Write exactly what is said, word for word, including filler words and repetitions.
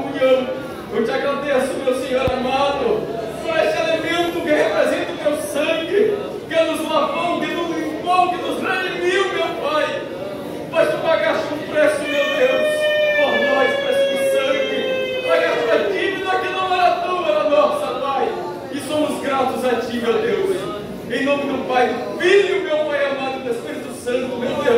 comunhão. Eu te agradeço, meu Senhor amado, por este alimento que representa o teu sangue, que nos lavou, que nos limpou, que nos redimiu, meu Pai. Mas tu pagaste um preço, meu Deus, por nós, preço de sangue. Pagaste a dívida que não era tua, era nossa, Pai. E somos gratos a ti, meu Deus. Em nome do Pai, do Filho, meu Pai amado, do Espírito Santo, meu Deus.